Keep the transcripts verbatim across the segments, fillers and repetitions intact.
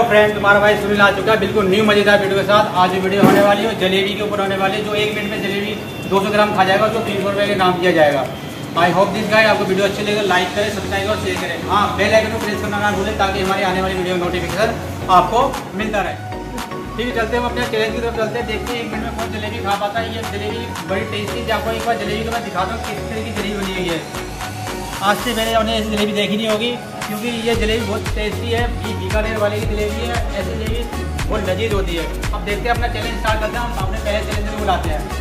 Friend, तुम्हारा भाई सुनील आ चुका है बिल्कुल न्यू मजेदार वीडियो के साथ। आज वीडियो होने वाली है जलेबी के ऊपर होने वाली है, जो एक मिनट में जलेबी दो सौ ग्राम खा जाएगा, जो तीन सौ रुपये के नाम दिया जाएगा। आई होप दिस गाइस आपको वीडियो अच्छी लगे, लाइक करें, सब्सक्राइब और शेयर करें। हाँ, बेल आइकन को प्रेस करना ना भूलें ताकि हमारी आने वाली वीडियो नोटिफिकेशन आपको मिलता रहे। ठीक है, चलते हम अपने चैलेंज की तरफ चलते हैं, देखते हैं एक मिनट में कौन जलेबी खा पाता है। ये जलेबी बड़ी टेस्टी थी, आपको एक बार जलेबी को मैं दिखाता हूँ किस तरह की जलेबी बनी हुई है। आज से पहले हमने ऐसी जलेबी देखी नहीं होगी, क्योंकि ये जलेबी बहुत टेस्टी है। ये बीकानेर वाले की जलेबी है, ऐसी जलेबी बहुत लजीज होती है। अब देखते हैं अपना चैलेंज स्टार्ट करते हैं। हम अपने पहले चैलेंज को बुलाते हैं।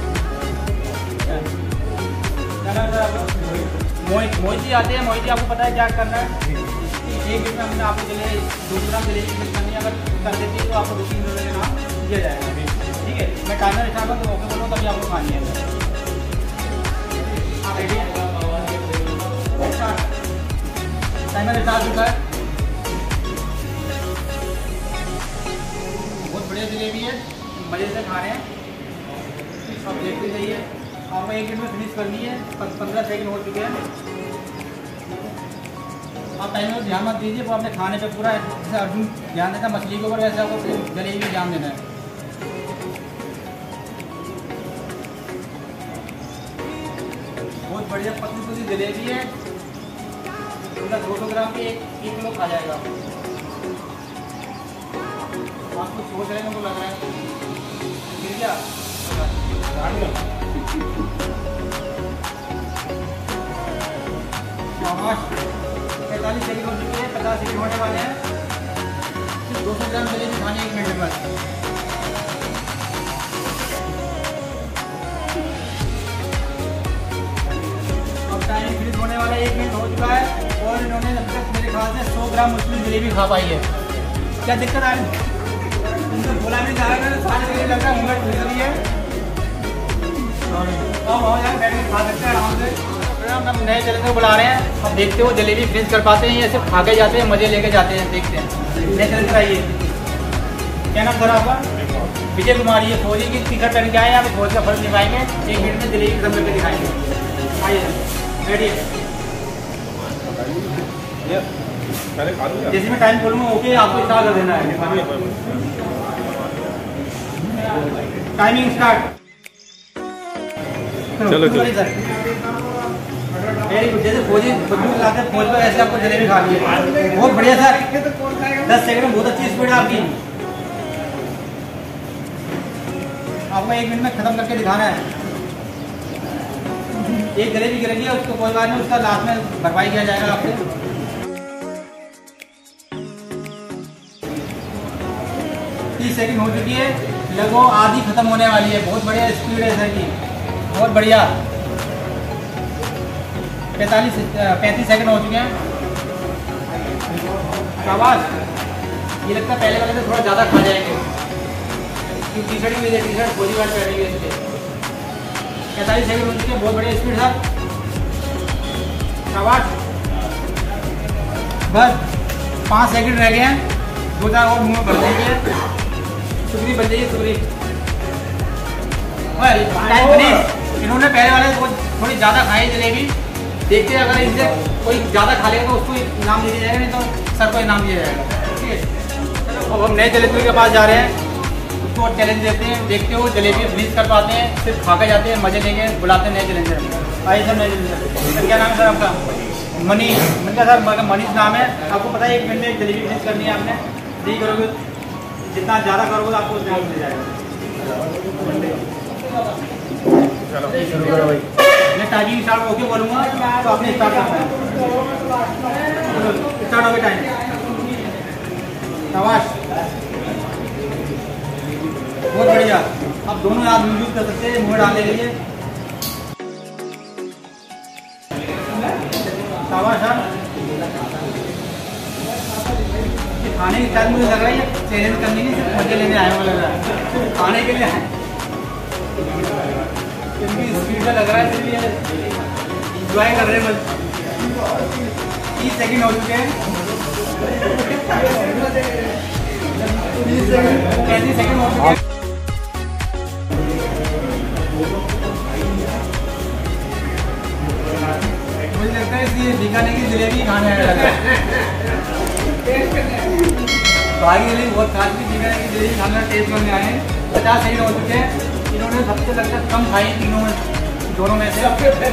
मोहित मोहित जी आते हैं। मोहित जी, आपको पता है क्या करना है? एक मिनट में हमने आपको जलेबी दो ग्राम जलेबी मिक्स करनी है। अगर कर देती है तो आपको दो तीन रुपये का नाम दिया जाएगा। ठीक है, मैं टाइमर स्टार्ट करूँ तो ओके बोलूँ, तभी आपको खानी है। आप रेडी हैं? टाइमर स्टार्ट चुका है। बहुत बढ़िया जलेबी है, मज़े से खा रहे हैं। आप देखते जाइए, आपको एक मिनट में फिनिश करनी है। पंद्रह सेकंड हो चुके हैं। आप टाइमर ध्यान मत दीजिए, वो अपने खाने पे पूरा जैसे अर्जुन ध्यान देता मछली के ऊपर, वैसे आपको जलेबी में ध्यान देना है। बहुत बढ़िया पतली पतली जलेबी है, दो सौ ग्राम की एक एक किलो खा जाएगा। आपको सोच रहे हैं को लग रहा है फिर क्या पैंतालीस सेकंड हो चुके हैं, पचास सेकंड होने वाले हैं। दो सौ ग्राम जलेबी खानी एक मिनट में। अब टाइम फिनिश होने वाला है, एक मिनट हो चुका है और इन्होंने अब तक मेरे ख्याल से सौ ग्राम मुस्लिम जलेबी खा पाई है। क्या दिक्कत आ रही है? उनको बोला नहीं जा रहा है, सारे जलेबी लग रहा है उंगली टूट रही है। अब हो जाए, बैठ के खा सकते हैं आराम से। हम नए चैलेंज को बुला रहे हैं। अब देखते हो जलेबी फिनिश कर पाते हैं या सिर्फ खा के जाते हैं, मजे लेके जाते हैं। देखते हैं नए चैलेंज आइए। क्या नाम सर आपका? विजय कुमार। ये फौजी की टिकट करके आए हैं, आप फौज का फर्ज निभाएंगे। एक मिनट में जलेबी खत्म करके दिखाएंगे। आइए, रेडी है? जैसे मैं टाइम बोलूँगा ओके, आपको स्टार्ट कर देना है। Timing start. चलो चलो सर। Very good. जैसे फौजी बंदूक लाते हैं फौज पर, ऐसे आपको जलेबी खा ली है। बहुत बढ़िया सर, दस सेकंड में बहुत अच्छी स्पीड है आपकी। आपको एक मिनट में खत्म करके दिखाना है। एक जलेबी गिरेगी है, उसको कोई बात नहीं, उसका लास्ट में भरपाई किया जाएगा आपसे। तीस सेकंड हो चुकी है, लगभग आधी खत्म होने वाली है। बहुत बढ़िया स्पीड है सर की, बहुत बढ़िया। पैंतालीस पैंतीस सेकंड हो चुके हैं। शाबाश। ये लगता है पहले वाले से थोड़ा ज़्यादा खा जाएंगे, क्योंकि टी शर्ट भी टी शर्ट फौजी वाले पहनेंगे इसलिए। पैंतालीस सेकंड हो चुके हैं, बहुत बढ़िया स्पीड है। शाबाश। बस पाँच सेकंड रह गए हैं, दो चार और मुँह में भर देंगे। सुगरी बन जाइए, सुगरी। Time finish. इन्होंने पहले वाले को थोड़ी ज़्यादा खाई जलेबी। देखते हैं अगर इनसे कोई ज़्यादा खा लेगा तो उसको इनाम दिया जाएगा, नहीं तो सर को इनाम दिया जाएगा। ठीक है, अब हम नए चैलेंज के पास जा रहे हैं, उसको चैलेंज देते हैं। देखते हो जलेबी फिनिश कर पाते हैं, सिर्फ खा के जाते हैं, मजे लेंगे, बुलाते हैं नए चैलेंजर। आइए सर, नए चैलेंजर। क्या नाम है सर आपका? मनीष। मैंने कहा सर मनीष नाम है। आपको पता है एक मिनट में जलेबी फिनिश करनी है आपने। ठीक करोगे, जितना ज़्यादा करोगे आपको उतना मिल जाएगा। मैं टाइमिंग स्टार्ट होके बोलूँगा तो आपने स्टार्ट करना है। स्टार्ट हो गया टाइम। शाबाश, बहुत बढ़िया। अब दोनों हाथ यूज कर सकते हैं मुँह डालने के लिए। शाबाश सर। खाने की टाइम मुझे लग रहा है ये चैलेंज करनी नहीं, सिर्फ मजे लेने आए हुए लग रहा है, खाने के लिए आए। इनकी स्पीड में लग रहा है इसलिए इंजॉय कर रहे हैं बस। तीस सेकंड हो चुके हैं। पैंतीस सेकंड हो चुके हैं। मुझे लगता है इसलिए बीकानेर की जलेबी खाने आया। भागी जलेबी बहुत खास भी दिखा है कि जलेबी खाना टेस्ट करने आए हैं। पचास सेकंड हो चुके हैं। इन्होंने सबसे लगता है कम खाई तीनों में, दोनों में से।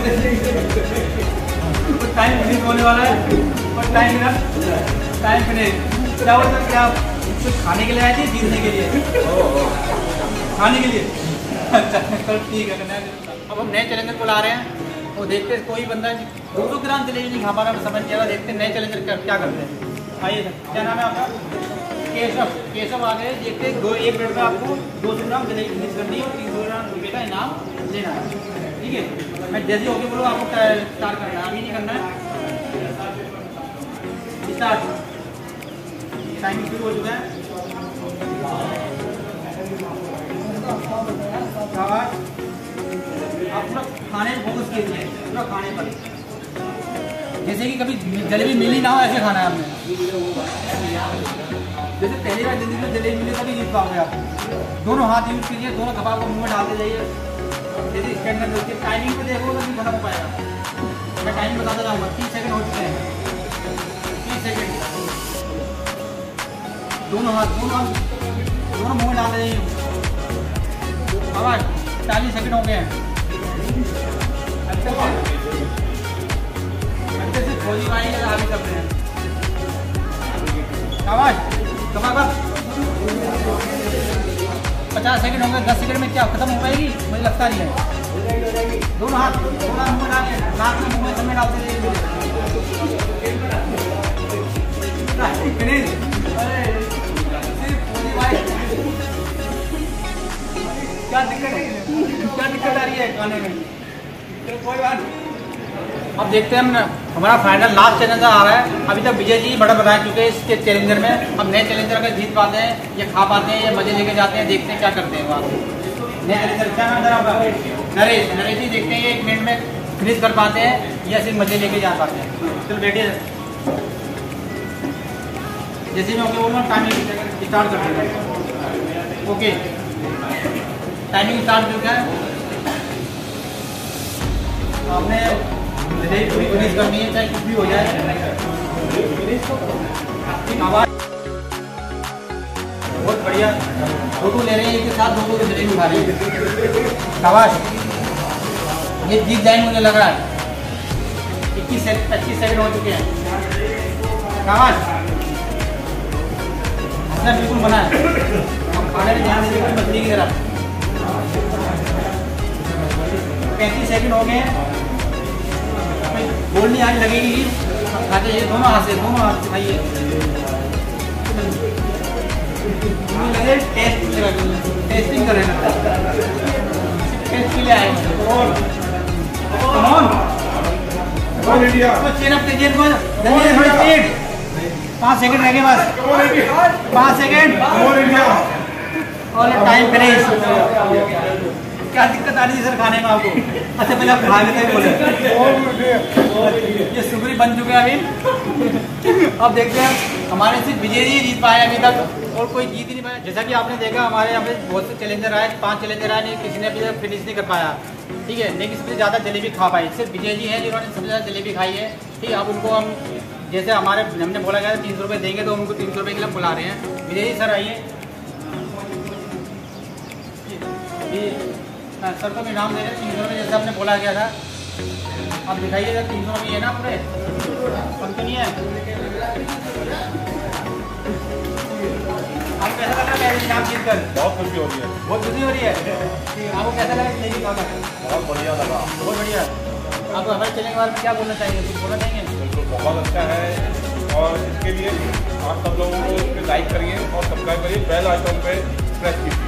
कुछ टाइम फिनिश होने वाला है और टाइम टाइम फिनिश क्या होता है? क्या कुछ खाने के लिए आए थे, जीतने के लिए? खाने के लिए। अच्छा तो ठीक है। अब हम नए चैलेंजर को ला रहे हैं और देखते हैं कोई बंदा दो सौ ग्राम जलेबी नहीं खा पा रहा, समझ नहीं आ रहा। देखते हैं नए चैलेंजर क्या करते हैं। आइए सर, क्या नाम है आपका? केशव। केशव आ गए। देखते हैं दो एक मिनट में आपको दो सौ ग्राम जलेबी फिनिश करनी है और तीन सौ ग्राम रुपये का इनाम लेना है। ठीक है, मैं जैसे होके बोलो आपको स्टार्ट करना है, अभी नहीं करना है। स्टार्ट। टाइम शुरू हो चुका है। आप पूरा खाने में फोकस कीजिए, पूरा खाने पर। जैसे कि कभी जलेबी मिली ना हो ऐसे खाना है आपने। जैसे पहली बार जिंदगी में जलेबी मिले तभी जीत पाओगे आप। दोनों हाथ यूज कीजिए, दोनों कबाब को मुंह में डालते जाइए। जैसे स्टैंड में देखिए, टाइमिंग पे देखो तो नहीं खत्म हो पाएगा। मैं टाइमिंग बताता जाऊँगा। तीस सेकंड हो चुके हैं। तीस सेकंड। दोनों हाथ दोनों हाथ दोनों मुंह में डालते जाइए। आवाज चालीस सेकंड हो गए हैं। अच्छे से अच्छे से खोजी भाई आगे कर रहे हैं। आवाज कबाब पचास सेकंड हो गए। दस सेकंड में क्या खत्म हो पाएगी? मुझे लगता नहीं है। दोनों हाथ दोनों हाथ मुंह में डालें, नाक में मुंह में सब में डालते जाइए। क्या दिक्कत है? क्या दिक्कत आ रही है खाने में? कोई बात। अब देखते हैं हम हमारा फाइनल लास्ट चैलेंजर आ रहा है। अभी तक विजय जी बड़ा बता चुके हैं इसके चैलेंजर में। अब नए चैलेंजर अगर जीत पाते हैं या खा पाते हैं या मजे लेके जाते हैं, देखते हैं क्या करते हैं वहाँ। नए चैलेंजर क्या नाम था? नरेश। नरेश जी देखते हैं एक मिनट में फिनिश कर पाते हैं या सिर्फ मजे लेके जा पाते हैं। चलो बैठिए। जैसे मैं ओके बोल रहा हूँ टाइमिंग स्टार्ट कर देंगे। ओके टाइमिंग स्टार्ट हो चुका है। आपने जलेबी पूरी फिनिश करनी है, चाहे कुछ भी हो जाए। आवाज बहुत बढ़िया। फोटो ले रहे हैं एक साथ, दो दो जलेबी खा रही है। आवाज ये जीत जाएंगे मुझे लग रहा है। इक्कीस सेकंड पच्चीस सेकंड हो चुके हैं। आवाज अपना बिल्कुल बना है। खाने में ध्यान दीजिएगा मछली की तरफ। पैंतीस सेकंड हो गए। बोलनी आज लगेगी खाते ये दोनों हाथ से दोनों हाथ से खाइए। लगे टेस्ट टेस्टिंग कर रहे हैं, टेस्ट के लिए आए हैं। चेन अप कीजिए, थोड़ी स्पीड। पाँच सेकंड रह गए बस। पाँच सेकंड और टाइम फिनिश। क्या दिक्कत आ रही है सर खाने में आपको? अच्छा पहले आप खा लेते बोले। ये सुगरी बन चुके हैं अभी। अब देखते हैं हमारे सिर्फ विजय जी जीत पाए अभी तक और कोई जीत ही नहीं पाया। जैसा कि आपने देखा हमारे यहाँ पे बहुत से चैलेंजर आए, पांच चैलेंजर आए, नहीं किसी ने अभी तक फिनिश नहीं कर पाया। ठीक है, लेकिन सबसे ज़्यादा जलेबी खा पाई सिर्फ विजय जी हैं जिन्होंने सबसे ज़्यादा जलेबी खाई है। ठीक है, अब उनको हम जैसे हमारे हमने बोला गया तीन सौ रुपये देंगे तो उनको तीन सौ रुपये के लिए बुला रहे हैं। विजय जी सर आइए। सर को भी नाम दे रहे हैं तीन सौ रुपये जैसे आपने बोला गया था। आप दिखाइएगा तीन सौ रुपये है ना पूरे? कम तो नहीं है? आपको कैसा लग रहा है इनाम जीत कर? बहुत खुशी हो रही है। बहुत खुशी हो रही है। आपको कैसा लगा जलेबी खाकर? बहुत बढ़िया लगा। बहुत बढ़िया। आपको हमारे चैनल के बारे में क्या बोलना चाहिए? कुछ बोलना चाहेंगे? बिल्कुल बहुत अच्छा है और इसके लिए आप सब लोगों को इस पर लाइक करिए और सब्सक्राइब करिए, बेल आइकन पे प्रेस कीजिए।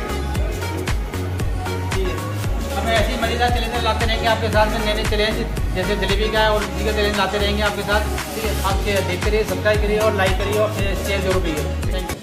हमें ऐसे ही मजेदार चैलेंज लाते रहेंगे आपके साथ में, नए नए चैलेंज जैसे जलेबी का है और इसी का चैलेंज लाते रहेंगे आपके साथ। ठीक है, आप देखते रहिए, सब्सक्राइब करिए और लाइक करिए और शेयर जरूर करिए। Thank you.